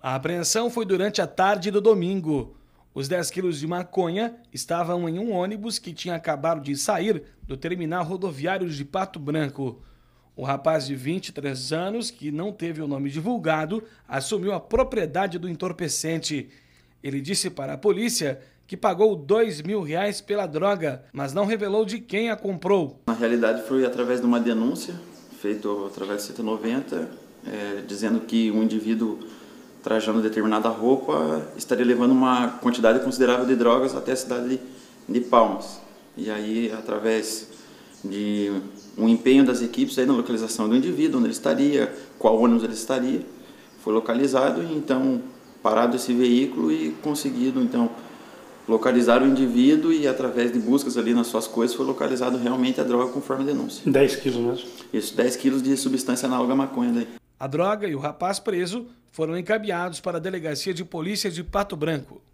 A apreensão foi durante a tarde do domingo. Os 10 quilos de maconha estavam em um ônibus que tinha acabado de sair do terminal rodoviário de Pato Branco. O rapaz de 23 anos, que não teve o nome divulgado, assumiu a propriedade do entorpecente. Ele disse para a polícia que pagou R$ 2.000 pela droga, mas não revelou de quem a comprou. Na realidade foi através de uma denúncia, feita através do 190, dizendo que um indivíduo trajando determinada roupa estaria levando uma quantidade considerável de drogas até a cidade de Palmas. E aí, através de um empenho das equipes aí na localização do indivíduo, onde ele estaria, qual ônibus ele estaria, foi localizado e então parado esse veículo e conseguido então localizar o indivíduo e através de buscas ali nas suas coisas foi localizado realmente a droga conforme a denúncia. 10 quilos mesmo? Isso, 10 quilos de substância análoga à maconha daí. A droga e o rapaz preso foram encaminhados para a Delegacia de Polícia de Pato Branco.